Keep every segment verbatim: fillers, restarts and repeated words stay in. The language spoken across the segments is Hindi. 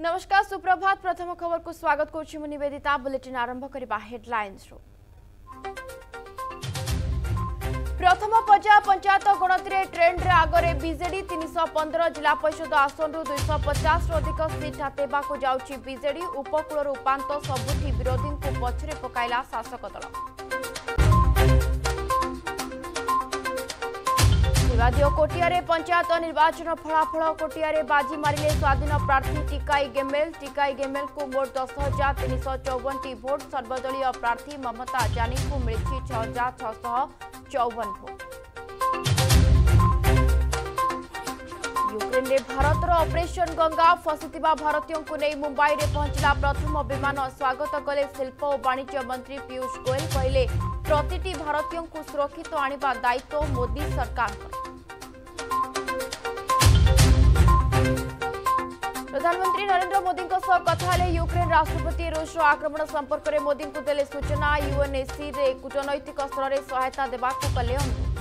नमस्कार सुप्रभात प्रथम खबर को स्वागत करुछि मु निवेदिता बुलेटिन आरंभ करबा हेडलाइंस रो प्रथम पर्याय पंचायत गणति ट्रेंड रे आगरे बीजेडी तीन सौ पंद्रह जिला परिषद आसन रु दो सौ पचास रु अधिक सीट हातेबा को जाउछि बीजेडी उपकूल उपांत सबुठी विरोधी को पछरे पकाइला शासक दल विवादीय कोटियारे पंचायत निर्वाचन फलाफल कोटियारे बाजी मारिले स्वाधीन प्रार्थी टिकाई गेमेल टिकाई गेमेल को मोट दस हजार तीन सौ चौवन टी भोट सर्वदलीय प्रार्थी ममता जानी को मिली छह हजार छह चौवन भोट यूक्रेन रे भारतर ऑपरेशन गंगा फसिथिबा भारतीयों को नहीं मुंबई रे पहुंचला प्रथम विमान स्वागत कले शिल्प और वाणिज्य मंत्री पीयूष गोयल कहले प्रतिटी भारतीयों को सुरक्षित आनिबा दायित्व मोदी सरकार प्रधानमंत्री नरेंद्र मोदी कथा यूक्रेन राष्ट्रपति रूस आक्रमण संपर्क में मोदी को देले सूचना यूएनएससी रे कूटनैतिक स्तर में सहायता देवा कले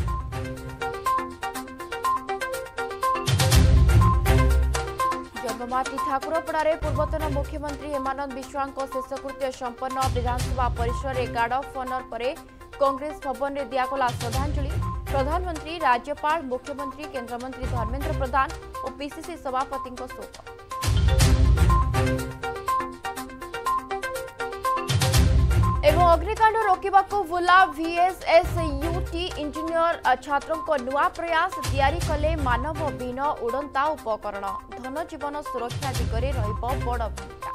जन्ममाटी ठाकुरपड़ा पूर्वतन मुख्यमंत्री हेमानंद बिश्वाल शेषकृत्य संपन्न विधानसभा परिसर में गार्ड ऑफ ऑनर पर कांग्रेस भवन में दिगला श्रद्धांजलि प्रधानमंत्री राज्यपाल मुख्यमंत्री केंद्रमंत्री धर्मेंद्र प्रधान और पीसीसी सभापति शोक एवं अग्निकांड रोकवा बुला वीएसएसयूटी इंजीनियर छात्रों नुआ प्रयास तैयारी कले मानव विहीन उड़ंता उपकरण धन जीवन सुरक्षा दिगरे रहिबो बड़ भूमिका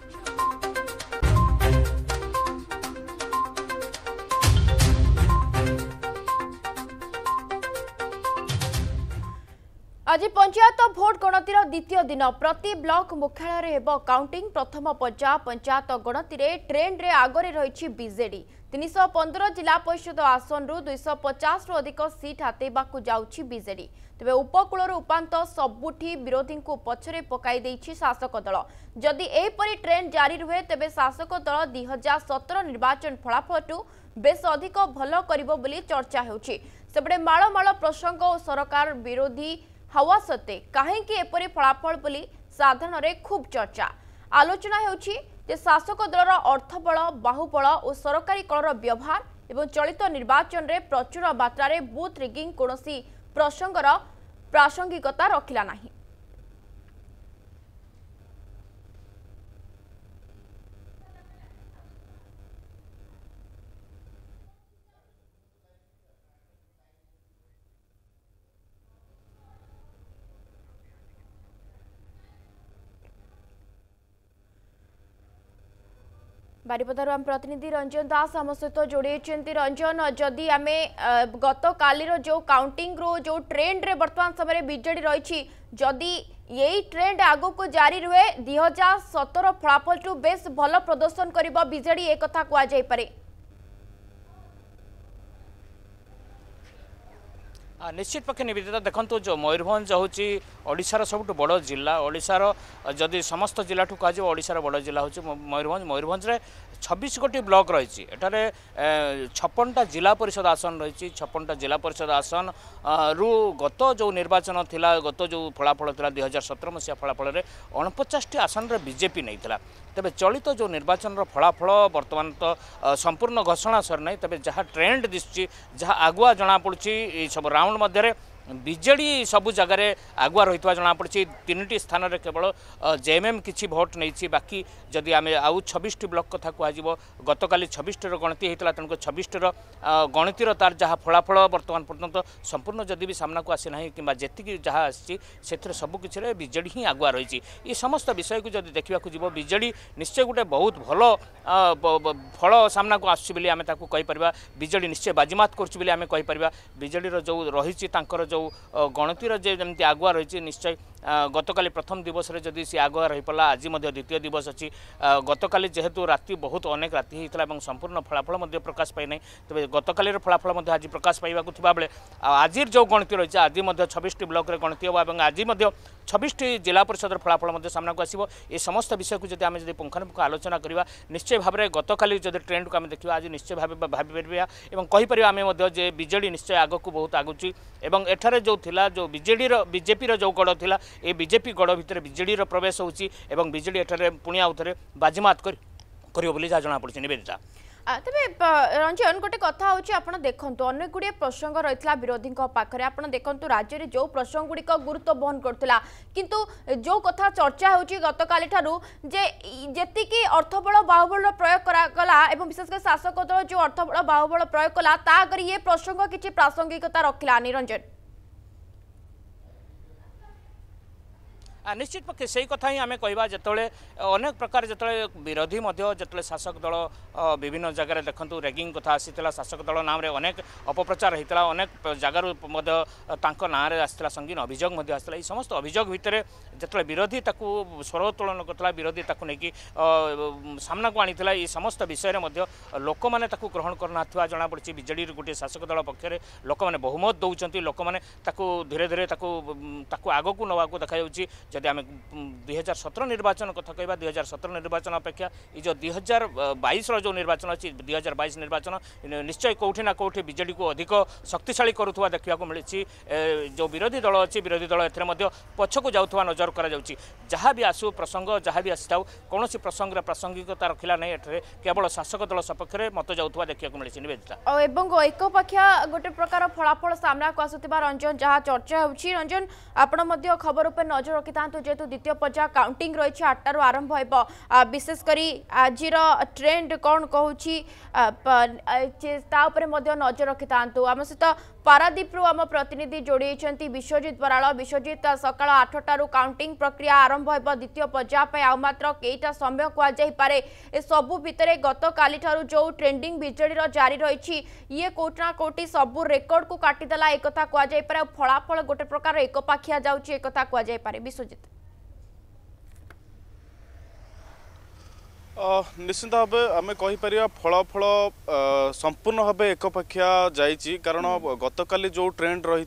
आज पंचायत भोट गणतिर द्वितीय दिन प्रति ब्लॉक मुख्यालय हेब काउंटिंग प्रथम पर्याय पंचायत गणति ट्रेंड रे आगरे रही बीजेडी तीन सौ पंद्रह जिला परिषद आसन रु दो सौ पचास रु अधिक सीट हातेबा को जाउछि बीजेडी तेबे उपकूल उपांत सबुठी विरोधी को पछरे पकाई देछि शासक दल जदि एपरि ट्रेंड जारी रुहे तेबे शासक दल दो हज़ार सत्रह निर्वाचन फलाफलटू बेस अधिक भल करिबो बोली चर्चा हेउछि सेबडे माळ माळ प्रसंग और सरकार विरोधी हवा सत्ते कहीं एपरी फलाफल बोली साधारण रे खूब चर्चा आलोचना होउछि जे शासक दलर अर्थबल बाहुबल और सरकारी कलर व्यवहार एवं चलित निर्वाचन रे प्रचुर मात्रा रे बूथ रिगिंग कोनोसी प्रसंगर प्रासंगिकता रखिला नाही बारिपदार आम प्रतिनिधि रंजन दास आम सहित जोड़ी रंजन जदि आम गत कालीर जो काउंटिंग रो जो ट्रेंड रे वर्तमान समय बीजेडी रही जदि यही ट्रेंड आगो को जारी रुहे दुई हजार सतर फलाफल टू बेस भल प्रदर्शन कर बीजेडी एक कथा कहुई निश्चित पक्षे निवेदिता देखो जो मयूरभंज हूँ ओडिशार सबुठ बड़ जिला ओडिशार जदि समस्त जिला कह ओडिशार बड़ जिला हूँ मयूरभंज मयूरभंज रे छब्बीस गोटी ब्लॉक रही एठारे छप्पनटा जिला परिषद आसन रही छप्पनटा जिला परिषद आसन रु गत जो निर्वाचन थिला गत जो फलाफल था दुई हजार सतर मसीहा फलाफल में अणपचास टी आसन रे बीजेपी नहीं थिला तेबे चलित जो निर्वाचन फलाफल बर्तमान तो संपूर्ण घोषणा सर नहीं तेबे जहाँ ट्रेंड दिशुची जहाँ आगुआ जना पड़ी सब राउंड मध्य बीजेडी सबु जगार आगुआ रही जमापड़ी तीन टी स्थान में केवल जेएमएम किसी भोट नहीं बाकी जदि आम आउ छब्बीस टी ब्लॉक कथा कहु गत काली छब्बीस टी गणति होता तेणुक छब्बीस टी गणतिर तार जहाँ फलाफल बर्तमान पर्यंत संपूर्ण जदि भी सामना को आसी ना कि जी जहाँ आसी सबुकिछे बीजेडी ही आगुआ रही ये समस्त विषय को जब देखा बीजेडी निश्चय गोटे बहुत भल फल सामना को आसुच्ची आम कहीपर बीजेडी निश्चय बाजीमात करें बीजेडी जो रही जो गणतिर जमी आगुआ रही निश्चय गतकाली प्रथम दिवस रे जदि सी आगुआ रही पाला आज द्वितीय दिवस अच्छी गतकाली जेहेतु राति बहुत अनेक राति होता है संपूर्ण फलाफल प्रकाश पाई ना तेज गतकाली फलाफल आज प्रकाश पाइबा बेले आज जो गणति रही आज छब्बीस टी ब्लॉक रे गणति होगा और आज छब्बीस टी जिला परिषद फलाफल सामना को आसो ये समस्त विषय को जब आम जब पुंखानुपुंख आलोचना करवा निश्चय भाव में गतकाली जब ट्रेंड को आम देखा आज निश्चय भाव भाई और कहीपर आम बीजेडी निश्चय आग को बहुत आगुची एवं एठारे जो थिला जो बीजेडी बीजेपी जो गड़ थिला ए बीजेपी गढ़ भितर बीजेडी प्रवेश होची एवं बीजेडी एठारे पुणी आउ थे बाजीमात करियो बोली जहाँ जना पड़ी निवेदिता। तेरे रंजन गोटे कथा हूँ आप देखो अनेक गुड़े प्रसंग रही विरोधी पाखे आप देखो राज्य में जो प्रसंग गुड़िक गुरुत्व बहन करता किंतु जो कथा चर्चा होची गतकाली ठारू जे जेतिकी अर्थबल बाहुबल प्रयोग करागला एवं विशेषकर शासक दल जो अर्थबल बाहुबल प्रयोग कला ता आगे ये प्रसंग किसी प्रासंगिकता रखला निरंजन निश्चित पक्षे से कथा ही आम कहवा जिते अनेक प्रकार जो विरोधी जो शासक दल विभिन्न जगह देखूँ रेगिंग कथा आसीला शासक दल नाम रे अनेक अपप्रचार होता अनेक जगार ना आसला संगीन अभियोग आसला समस्त अभियोग भितर जो विरोधी स्वर उत्तोलन करता विरोधी नहीं सामना को आनीला ये समस्त विषय में लोक मैंने ग्रहण करना जना पड़ी बीजेडी गोटे शासक दल पक्षर लोक मैंने बहुमत दौरान लोक मैंने धीरे धीरे आग को नवा देखा जदि आम दुई हजार सतर निर्वाचन कथा कहवा दुई हजार सतर निर्वाचन अपेक्षा ये जो दुई हजार बैश जो निर्वाचन अच्छी दुई हजार बैश निर्वाचन निश्चय कौटी ना कौटी बीजेडी को अधिक शक्तिशाली करुवा देखा मिली जो विरोधी दल अच्छी विरोधी दल ए पछक जाऊा नजर कर जहाँ भी आसू प्रसंग जहाँ भी आसी कौन प्रसंग प्रासंगिकता रखला नहीं एठे केवल शासक दल सपक्ष में मत जाऊा देखा मिली निवेदिता एक पाखिया गोटे प्रकार फलाफल सामना को आसुवा रंजन जहाँ चर्चा होची रंजन आपण खबर उपर नजर रखि जेहेतु द्वितीय पर्याय काउंटिंग रही आठटार आरंभ हो विशेषकर आज ट्रेंड कौन कहूँ नजर रखि था आम सहित पारादीप आम प्रतिनिधि जोड़ी विश्वजित बराल विश्वजित सकाल आठटार काउंटिंग प्रक्रिया आरंभ हो द्वितीय पर्याय आउ मात्र कईटा समय कहुपे सबू भितर गत काली जो ट्रेंडिंग बीजेडी जारी रही ये कोटना कोटी सबू रेकर्ड को काटिदेला एक कहुपे फलाफल गोटे प्रकार एक पाखिया जाऊँगी एक कहुपे विश्वजित निश्चित भाव आम कहीपर फल फल संपूर्ण भाव एकपाखिया जाइए कारण गतकाली जो ट्रेंड रही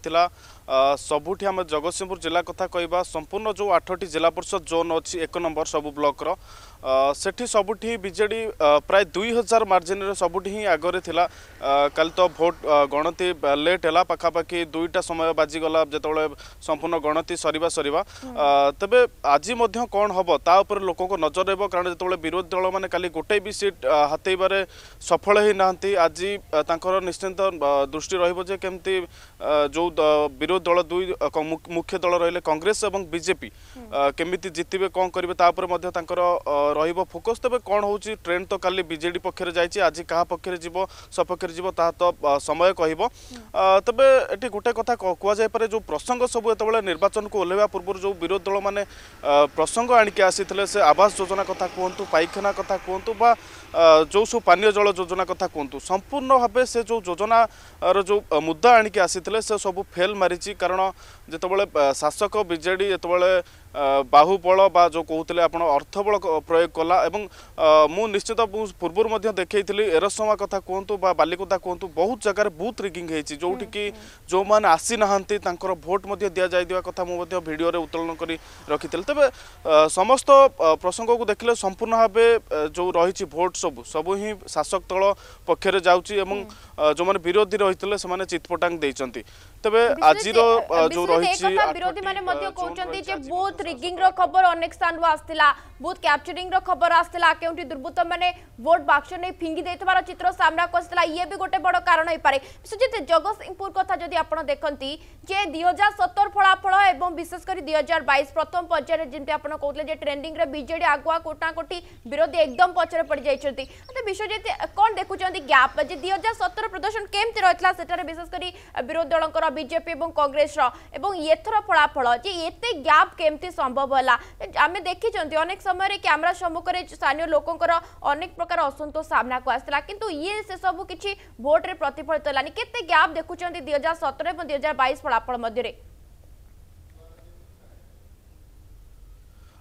सबुठी आम जगतसिंहपुर जिला कथा कहवा संपूर्ण जो आठटी जिला परिषद जोन अच्छी एक नंबर सबू ब्लॉक सेठी सबुठी बीजेडी प्राय दुई हजार मार्जिन सबुठी ही आगे थिला कल तो भोट गणति लेट है पाखापाखि दुईटा समय बाजिगला जो संपूर्ण गणति सरीबा सरीबा तेबे आज कौन हम तापर लोक नजर रहा कारण जो विरोधी दल मैंने काली गोटे भी सीट हाथेबारे सफल ही नहांती आज तांकर निश्चिंत दृष्टि रहिबो केमती जो विरोधी दल दुई मुख्य दल रहिले कांग्रेस और बीजेपी केमिति जितबे कौन करेंगे तापर मध्य तांकर रहिबो फोकस तेबे कौन होची ट्रेंड तो काली बीजेडी पक्षरे जाइए आज क्या पक्षरे जीवो सपक्षरे जीवो ता तो समय कहबो तबे एटी गोटे कथा कुआ जाय पारे जो प्रसंग सब एतबेले निर्वाचन को ओलेवा पूर्व जो विरोधी दल माने प्रसंग आनिके आसीथिले से आवास योजना कथा कहतु पाइखाना कथा कहतु बा जो सब पानीय जल योजना कथा कहतु संपूर्ण भाव से जो योजना जो मुद्दा आनिके आसीथिले से सब फेल मारिची कारण जेतबेले शासक बीजेडी एतबेले बाहुबल बा जो कहते आप अर्थबल प्रयोग कला एवं मु निश्चित पूर्व देखी एरसमा कथा कहतु बालिकता कहतु बहुत जगह बहुत रिगिंग होती जोटि कि जो मैंने आसी ना भोट दि जाइए कथा मुझे भिडियो उत्तोलन कर रखी तेज समस्त प्रसंग को देखले संपूर्ण भाव जो रही भोट सबू सबू ही शासक दल पक्षर जाऊँगी जो मैंने विरोधी रही से चितपटांग देते तेबे आज जो रही विरोधी माने रिगिंग रो खबर अनेक स्थान आसला बूथ कैप्चरिंग रो खबर आसला केउंटी दुर्बृत्त माने वोट बाक्स ने फिंगी देथबार चित्र सामना को आसला ये भी गोटे बड़ कारण होई पारे विशेषत जगतसिंहपुर कथा जदि आपण देखंती जे दुई हजार सतर फलाफल एवं विशेषकर दुई हजार बैश प्रथम पर्याय जेमती आपण कहतले जे ट्रेंडिंग रे बीजेडी आगुआ कोटा कोटी विरोधी एकदम पछरे पड़ जाइछंती त विश्वजित कोन देखुचंती गैप जे दुई हजार सतर प्रदर्शन केमती रहतला सेटारे विशेषकर विरोधी दलकर बीजेपी एवं कांग्रेस रो एवं एथर फलाफल जे एते गैप केमती संभव है आम देखी अनेक समय कैमरा सम्मुखें स्थानीय लोकंर अनेक प्रकार असंतोष सामना को आसला किंतु ये से सब किसी भोट रे प्रतिफलित होलानी केते गैप देखुचंती दुई हजार सतर और दुई हजार बैश फलाफल मध्य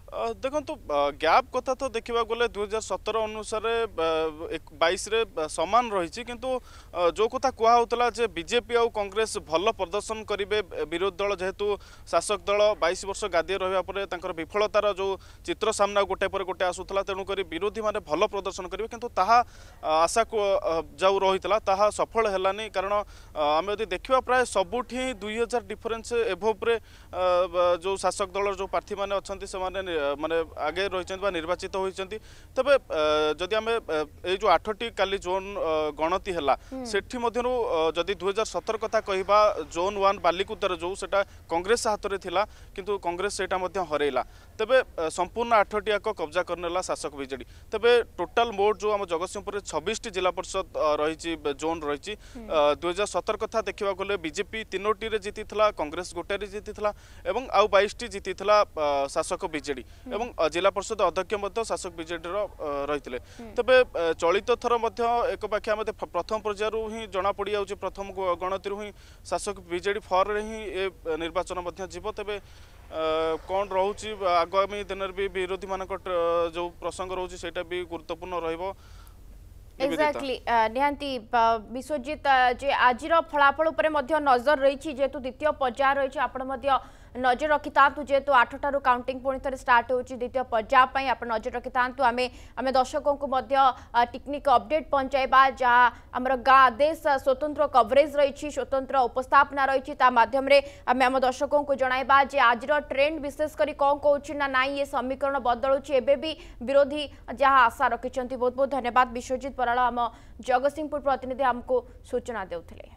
देखो गैप कथा तो देखा गले दुई हजार सतर अनुसार बैश सामान रही किंतु जो कथा कहला जे बीजेपी आउ कांग्रेस भल प्रदर्शन करेंगे विरोधी दल जेहेतु शासक दल बैश वर्ष गादी रहा विफलतार जो चित्र सामना गोटे पर गोटे आसूला तेणुक विरोधी मैंने भल प्रदर्शन करेंगे किंतु ताहा आशा जो रही ताहा सफल हेलानी कारण आम यदि देखा प्राय सबुठी दुई हजार डिफरेन्स एभोप्रे जो शासक दल जो प्रार्थी मैंने अच्छा से माने आगे रही निर्वाचित होती तबे जदि आम ये जो आठटी काली जोन गणति है सेठी मध्यरु जदि दुई हजार सतर कथा कहबा जोन वन बालिकुदार जो सेटा कांग्रेस हाथ में थिला किंतु कांग्रेस सेटा मध्य हरैला तबे संपूर्ण आठटी याक कब्जा करनेला शासक बीजेडी तबे टोटाल मोट जो आम जगतसिंहपुर छब्बीस टी जिला परिषद रही जोन रही दुई हजार सतर कथा देखा गले बीजेपी तीनोटी जीति कांग्रेस गोटे जीति एवं आउ बाईस टी जीति शासक बीजेडी एवं जिला परिषद अध्यक्ष शासक बीजेडी रही तबे चलित थर एक पाखे आम प्रथम पर्यायर ही जना पड़ जाऊँ प्रथम गणति ही शासक बीजेडी फर ही ए निर्वाचन जीव तेबे कौन रोचे आगामी दिन भी विरोधी मान जो प्रसंग रोचे सेटा भी गुरुत्वपूर्ण रहिबो एक्जाक्टली निहांती विश्वजित जे आजिर फलाफल उपरे मध्य नजर रही जेतु द्वितीय पर्याय रही आपण नजर रखी था जेहेतु आठटार काउंटिंग पुणी थे स्टार्ट हो द्वितीय पर्याय आप नजर रखी था आम आम दर्शकों को टेक्निक अपडेट पहुंचाइबा जहाँ आमर गाँ देश स्वतंत्र कवरेज रही स्वतंत्र उपस्थापना रही माध्यम आम आम दर्शकों को जनइबा जे आज ट्रेंड विशेषकर कौन कौन ना नाई ये समीकरण बदलुची एवं भी विरोधी जहाँ आशा रखिंट बहुत बहुत धन्यवाद विश्वजित पराल आम जगतसिंहपुर प्रतिनिधि आमको सूचना देउथिले।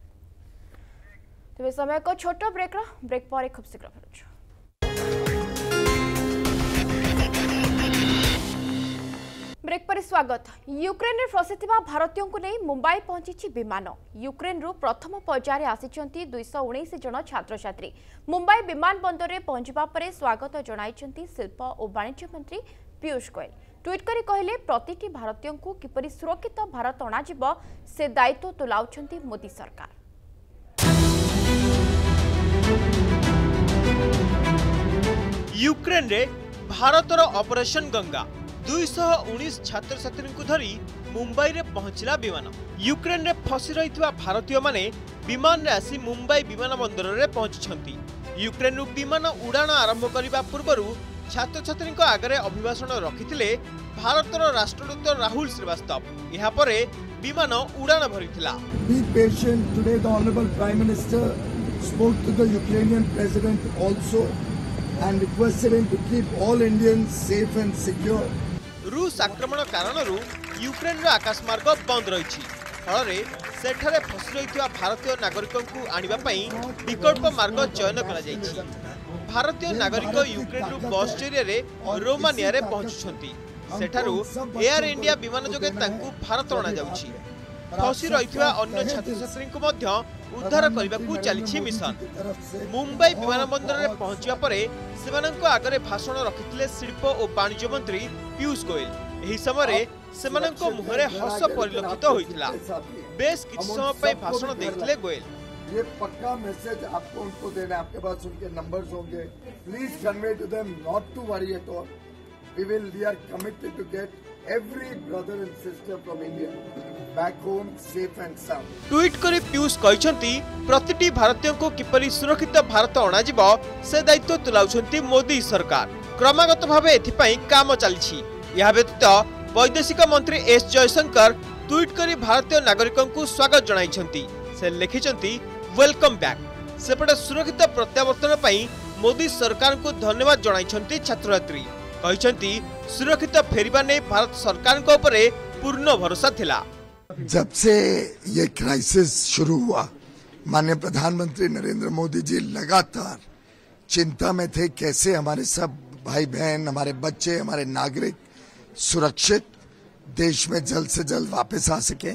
तेज समय को छोट ब्रेक ब्रेक पर खूब शीघ्र फेरुछु। ब्रेक पर स्वागत। यूक्रेन रे फसिथिबा भारतीयों को नहीं मुंबई पहुंची विमान। यूक्रेन रु प्रथम पर्याय आसिचंती दुई सौ उन्नीस जन छात्र छात्री। मुंबई विमान बंदर में पहुंचबा परे स्वागत जणाइचंती शिल्प और वाणिज्य मंत्री पीयूष गोयल। ट्वीट करी कहले प्रतिटी भारतीयों को किपरि सुरक्षित भारत अणाजिब से दायित्व तुलाउछंती मोदी सरकार। यूक्रेन रे भारतर ऑपरेशन गंगा दुई सौ उन्नीस छात्र छात्री को धरी मुंबई रे पहुंचला विमान। यूक्रेन रे फसी रहितवा भारतीय माने विमान रे आसी मुंबई विमान बंदर रे पहुंचछंती। यूक्रेन रु विमान उड़ान आरंभ करबा पूर्वरु छात्र छात्री को आगरे अभिभाषण रखिथिले भारतर राष्ट्रदूत राहुल श्रीवास्तव। यहाँ परे विमान उड़ान भरिथिला। Be patient. Today the Honorable Prime Minister spoke to the Ukrainian President also and requested him to keep all Indians safe and secure. रूस आक्रमण कारणरू यूक्रेन आकाश मार्ग बंद रही फल सेठारे फसी रही भारतीय नागरिकों को आनिबा पई विकल्प मार्ग चयन करा जायछि। भारतीय नागरिक यूक्रेन बस जरिए रोमानिया रे पहुंचुछंती। सेठारू एयर इंडिया विमान जोगे तांकु भारत अणा जाउछि। फसी रही अन्य छात्र छात्री को मध्य उद्धार करने चली मिशन। मुंबई विमानबंदर में पहुंचा पर सेमानंको आगरे भाषण रखिथिले शिल्प और वाणिज्य मंत्री पीयूष गोयल। एही समय सेमानंको मुहरे हस परिलक्षित होइथिला। बेस किछि समय पई भाषण देथिले गोयल। ये पक्का मैसेज आपको उनको देना, आपके पास उनके नंबर्स होंगे। Please convey to them not to worry at all. We will we are committed to get every brother and sister from India back home safe and sound. Tweet करी पीयूष कहिसंती प्रतिटी भारतीय को किपरि सुरक्षित भारत अणाजिब से दायित्व तुलाउछंती मोदी सरकार। क्रमागत भावे एथिपई काम चलिछि। या व्यतीत वैदेशिक मंत्री एस जयशंकर ट्वीट करी भारतीय नागरिकों को स्वागत जणाइछंती। से लिखिछंती वेलकम बैक। सेपटे सुरक्षित प्रत्यावर्तन पई मोदी सरकार को धन्यवाद जणाइछंती छात्र छात्री। कहते सुरक्षित फेरिबा ने भारत सरकार को ऊपर पूर्ण भरोसा थिला। जब से ये क्राइसिस शुरू हुआ माननीय प्रधानमंत्री नरेंद्र मोदी जी लगातार चिंता में थे कैसे हमारे सब भाई बहन, हमारे बच्चे, हमारे नागरिक सुरक्षित देश में जल्द से जल्द वापस आ सके।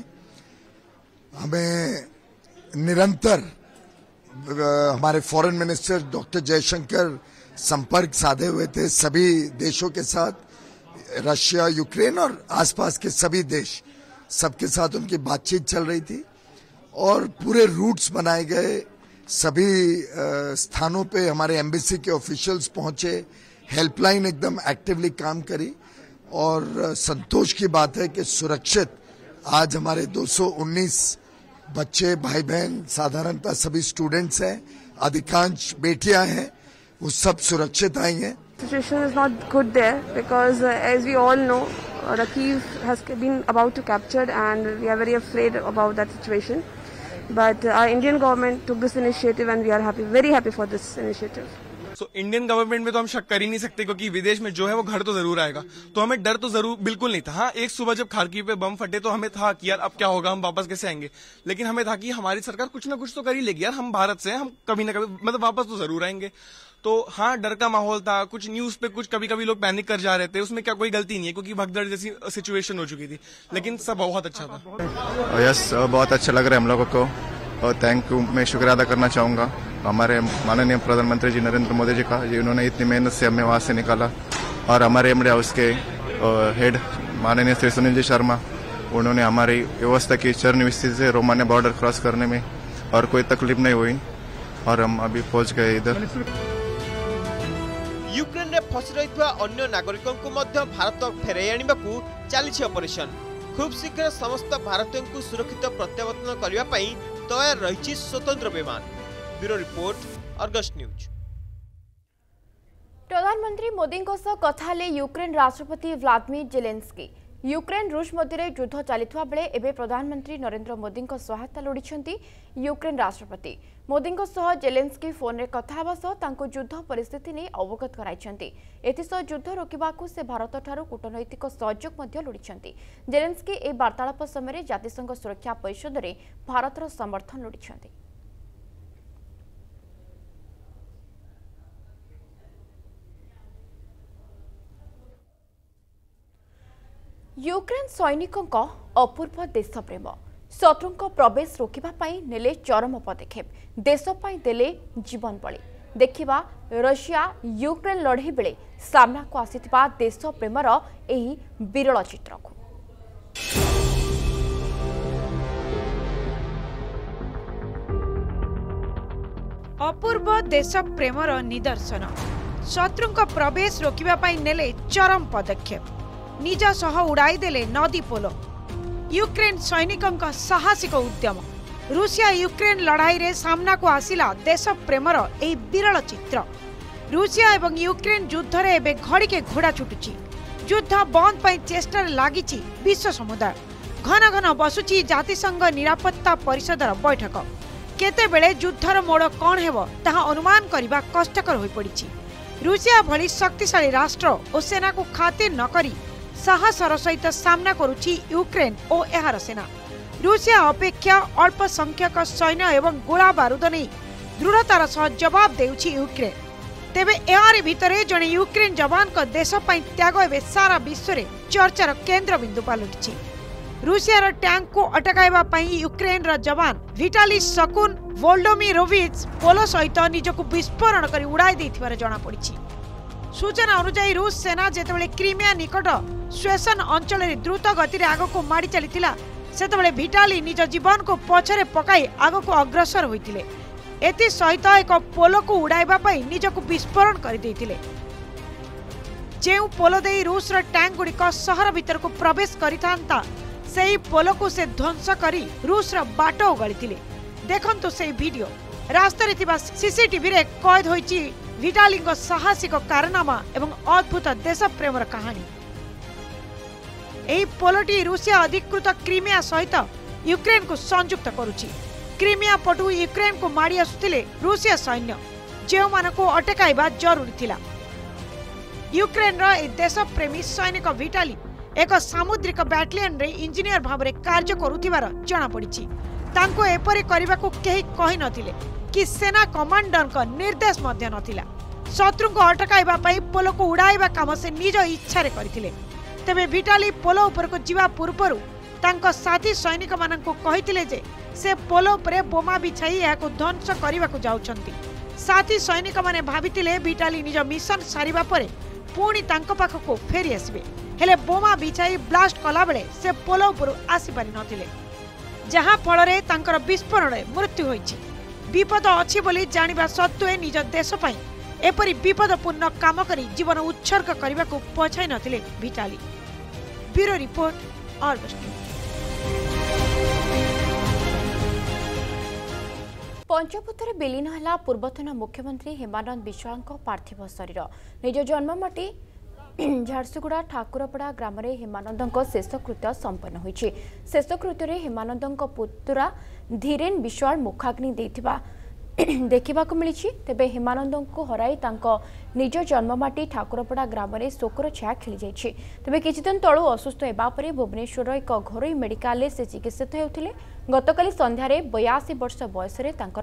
हमें निरंतर हमारे फॉरेन मिनिस्टर डॉक्टर जयशंकर संपर्क साधे हुए थे सभी देशों के साथ, रशिया, यूक्रेन और आसपास के सभी देश, सबके साथ उनकी बातचीत चल रही थी और पूरे रूट्स बनाए गए। सभी स्थानों पे हमारे एम्बेसी के ऑफिशियल्स पहुंचे, हेल्पलाइन एकदम एक्टिवली काम करी और संतोष की बात है कि सुरक्षित आज हमारे दो सौ उन्नीस बच्चे भाई बहन साधारणतः सभी स्टूडेंट्स हैं, अधिकांश बेटियां हैं, वो सब सुरक्षित आई हैं। Situation is not good there because uh, as we all know uh, Rakiv has been about to captured and we are very afraid about that situation, but uh, our Indian government took this initiative and we are happy, very happy for this initiative. So Indian government में तो हम शक कर ही नहीं सकते क्योंकि विदेश में जो है वो घर तो जरूर आएगा, तो हमें डर तो जरूर बिल्कुल नहीं था। हाँ, एक सुबह जब खारकीव पे बम फटे तो हमें था कि यार अब क्या होगा, हम वापस कैसे आएंगे, लेकिन हमें था कि हमारी सरकार कुछ ना कुछ तो कर ही लेगी यार, हम भारत से हैं, हम कभी ना कभी मतलब वापस तो जरूर आएंगे। तो हाँ, डर का माहौल था, कुछ न्यूज पे कुछ कभी कभी लोग पैनिक कर जा रहे थे, उसमें क्या कोई गलती नहीं है क्योंकि भगदड़ जैसी सिचुएशन हो चुकी थी, लेकिन सब बहुत अच्छा था। यस, बहुत अच्छा लग रहा है हम लोगों को और थैंक यू, मैं शुक्रिया अदा करना चाहूंगा हमारे माननीय प्रधानमंत्री जी नरेंद्र मोदी जी का, जिन्होंने इतनी मेहनत से हमें वहां से निकाला, और हमारे एमडी हाउस के हेड माननीय श्री सुनील जी शर्मा, उन्होंने हमारी व्यवस्था की चरण से रोमानिया बॉर्डर क्रॉस करने में और कोई तकलीफ नहीं हुई और हम अभी पहुंच गए इधर। यूक्रेन रे फसी रहितवा अन्य नागरिकों को मध्य भारत फेराई आनिबाकू चलिछि ऑपरेशन। खूब शीघ्र समस्त भारतीयों को सुरक्षित प्रत्यावर्तन करने पई तैयार रहिछि स्वतंत्र विमान। Bureau report, Argus news. प्रधानमंत्री मोदी कथा ले यूक्रेन राष्ट्रपति व्लादिमीर जेलेंस्की। यूक्रेन रूस मध्य युद्ध चलता बेले एवं प्रधानमंत्री नरेंद्र मोदी सहायता लोड़ी यूक्रेन राष्ट्रपति। मोदी जेलेंस्की फोन रे कथा सह युद्ध परिस्थिति नहीं अवगत कराई। एसह युद्ध रोकवा से भारत ठारू कूटनैतिक सहयोग लोड़ी। जेलेंस्की ए वार्तालाप समय जातिसंघ सुरक्षा परिषद में भारतर समर्थन लोड़ी। यूक्रेन सैनिकों अपूर्व देशप्रेम शत्रु प्रवेश रोकने नेले चरम पदक्षेप, देशपाई देले जीवन बलि। देखिबा रशिया यूक्रेन लड़ाई बेले सामना को आसीथिबा देशप्रेमर एही विरल चित्र को। अपूर्व देशप्रेमर निदर्शन, शत्रु प्रवेश रोकने नेले चरम पदक्षेप, निज सह उड़ाई देले नदी पोलो। यूक्रेन सैनिकों साहसिक उद्यम, रूसिया यूक्रेन लड़ाई रे सामना को आसिला देश प्रेमर एही विरल चित्र। रूसिया एवं यूक्रेन युद्ध रे एबे घड़ी के घोड़ा छुटुची। युद्ध बंद पई चेष्टा लागिची विश्व समुदाय। घन घन बसुची जातिसंघ निरापत्ता परिषदर बैठक। केते बेले युद्धर मोड़ कौन हेबो ताहा अनुमान करिबा कष्टकर होई पड़िची। रूसिया भली शक्तिशाली राष्ट्र और सेना को खातिर न करी साहसर सहित सामना करुछि यूक्रेन और एहार सेना। रूसिया अपेक्षा अल्प संख्यक सैन्य एवं गोला बारूद नहीं दृढ़तार सह जवाब देउछि यूक्रेन। तेबे एहारी भितरे जणे यूक्रेन जवान को देश पई त्याग एवं सारा विश्व रे चर्चार केंद्र बिंदु पालटिछि। रूसियार टैंक को अटकाइबा पई यूक्रेन रा जवान विटाली शकुन वोल्डोमिरोविच पोलो सहित निजको विस्फोरण करी उड़ाई देथिबार जणा पड़िछि। सूचना अनुसार रूस सेना जेतेबेले क्रीमिया निकट स्वेसन अंचल में द्रुत गति आग को माड़ी चली सेतेबेले विटाली निज जीवन को पछरे पकाई आग को अग्रसर होइतिले। एति सहित एक पोलो को उड़ाइबा पई निजको विस्फोरण कर देइतिले। जेउ पोलो देई रूस रा टैंक गुड़िक शहर भीतर को प्रवेश करिथांता सेही पोलो को से ध्वंस करी रूस रा बाट उगाड़ितिले। देखंतु सेही वीडियो। रास्ता रे थिबा सीसीटीवी रे कैद होइछि विटाली साहसिक कारनामा एवं अद्भुत देशप्रेमर कहानी। एही पोलोटी रूसिया अधिकृत क्रीमिया सहित यूक्रेन को संयुक्त करुछि। क्रीमिया पटु यूक्रेन को माड़ी आसुथिले रूसिया सैन्य, जेउ मानको अटकाइबा जरूरी थिला। यूक्रेन रा ए देशप्रेमी सैनिक विटाली एक सामुद्रिक बैटालियन रे इंजीनियर भाबरे कार्य करुथिबार जणा पड़िछि। तांको एपरि करिबाकू केही कहि नथिले कि सेना कमांडर का निर्देश मध्य नथिला। शत्रु को अटकाइबा पई पोलो को उड़ाइबा काम से निज इच्छा रे करथिले। तेबे विटाली पोलो ऊपर को जीवा पूर्वरु तांको साथी सैनिक माननको कहिथिले जे से पोलो ऊपर बोमा बिछाई याको ध्वंस करिबा को जाउछंती। साथी सैनिक माने भाबिथिले विटाली निज मिशन सारिबा परे पुणी तांको पाखको फेरी आसीबे, हेले बोमा बिछाई ब्लास्ट कला बेले से पोलो ऊपर आसी पारि नथिले, जहा फल रे तांकर विस्फोरण मृत्यु होइछि। विपद अछि बोली जानिबा सत्वे निज देश पई एपरी विपदपूर्ण काम करी जीवन उत्सर्ग करने को पछाई नथिले भिटाली। Bureau report Argus news. पंचभूतर विलीन है पूर्वतन मुख्यमंत्री हेमानंद बिश्वाल पार्थिव शरीर निज जन्ममाटी झारसुगुड़ा ठाकुरपड़ा ग्राम हेमानंद शेषकृत्य संपन्न होइछि। शेषकृत्य हेमानंद पुतुरा धीरेन विश्वाल मुखाग्नि देथिबा देखा मिली। तेबे हेमानंद को हराई निज जन्ममाटी ठाकुरपड़ा ग्राम में शोकर छाया खेली जाइछि। तेबे किछि दिन तळु असुस्थ हेबा परे भुवनेश्वर एक घरोई मेडिकल से चिकित्सित होउथिले। गतकाली संध्यारे बयासी वर्ष बयस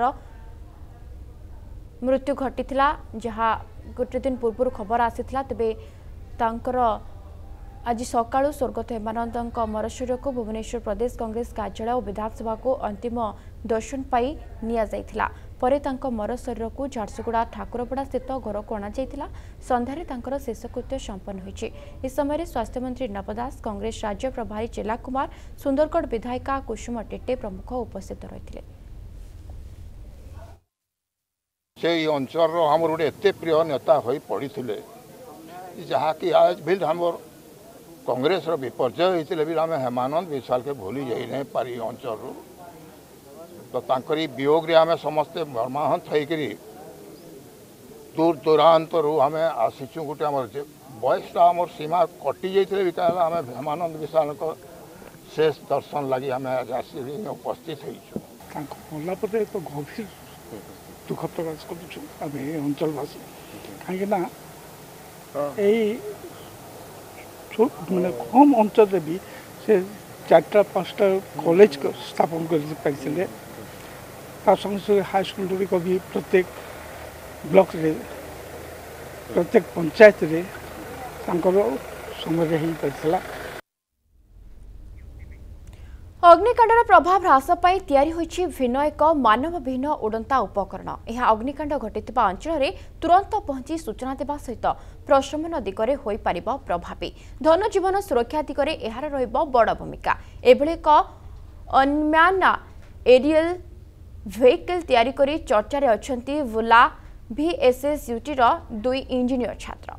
मृत्यु घटिथिला, जहाँ गोटे दिन पूर्व खबर आसीथिला। तेबे तांकर आज सकाळु स्वर्गत हेमानंद मरशरीर को भुवनेश्वर प्रदेश कांग्रेस कार्यालय और विधानसभा को अंतिम दर्शन पाई निया जाइथिला। परे तांको मरशरीर को झारसुगुड़ा ठाकुरपड़ा स्थित घर को अणा जाइथिला। संध्यारे तांकर शेषकृत्य संपन्न होइछि। इस समय स्वास्थ्य मंत्री नव दास, कांग्रेस राज्य प्रभारी चेला कुमार, सुंदरगढ़ विधायिका कुसुम टेटे प्रमुख उपस्थित रहिथिले। से अंचल हमर गोटे एते प्रिय नेता होई पड़िथिले जहाँ कि आज भी हमर कांग्रेस विपर्जय होते भी आम हेमानंद विश्वाल के भूली जाई नहीं पारी अंचल तो तांकरी वियोग रे आम समस्ते मर्माहत होकर दूर दूरांत आम आसीचु गोटे आम बयसटा आम सीमा कटि जाते भी आम हेमानंद विश्वाल शेष दर्शन लगी आम आज उपस्थित होला एक गभीर दुख प्रकाश करें अंचलवासी कहीं माने कम अंचल भी से चार्टा पाँचटा कॉलेज स्थापन कर संगे हाई स्कूल गुड़िक भी प्रत्येक ब्लॉक रे प्रत्येक पंचायत रे समय हो पारा। अग्निकांडर प्रभाव ह्रास पाई तैयारी होइछि भिन्न एक मानव विहीन उड़ंता उपकरण। यह अग्निकांड घटिथिबा अंचल में तुरंत पहुंची सूचना देवा सहित प्रशमन दिगरे होई पारिबो प्रभावी। धन जीवन सुरक्षा दिगरे एहार रहिबो बड़ भूमिका। एभଳି एक अनम्यान एरियल वेहिकल तैयारी करी चर्चा रे अछंती वुला वीएसएसयूटी रो दुई इंजीनियर छात्र।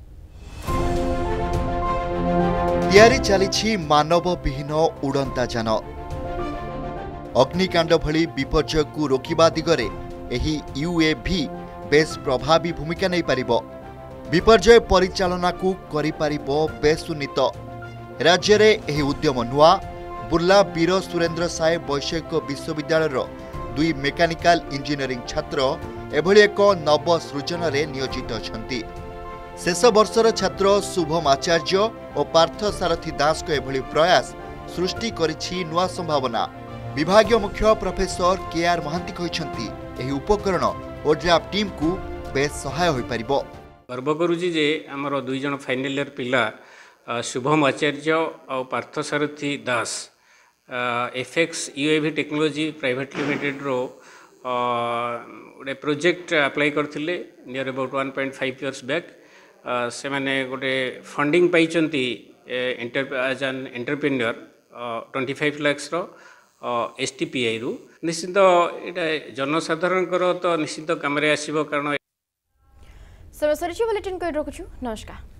तैयारी चली मानव विहीन उड़ंता जान। अग्निकांड भली विपर्यय को रोकिबा दिगरे एही यूएवी बेस प्रभावी भूमिका नहीं पारिबो। विपर्यय परिचालना को करि पारिबो बेस सुनित। राज्य रे एही उद्यम नुआ बुर्ला वीर सुरेंद्र साय वैषयिक विश्वविद्यालय दुई मेकानिकल इंजीनियरिंग छात्र एभली एक नव सृजन रे नियोजित अछंती। शेष वर्षर छात्र शुभम आचार्य और पार्थ सारथी दास को एभली प्रयास सृष्टि करिछि नुआ संभावना। विभागीय मुख्य प्रोफेसर के आर महांती कहिसंती एही उपकरण ओड्राफ टीम को बेस सहाय होई परिबो। गर्व करूची जे हमर दुई जन फाइनल ईयर पिला शुभम आचार्य और Partha Sarathi Das FX UAV technology private limited रो गोटे प्रोजेक्ट अप्लाई करथिले near about one point five years back. से माने गोटे फंडिंग पाइचंती as an entrepreneur twenty five lakhs रो एसटीपीआई रु। निश्चित एटा जनसाधारण तो निश्चित काम रे आसीबो कारण। समय सरिछि बुलेटिन को रखुछु। नमस्कार।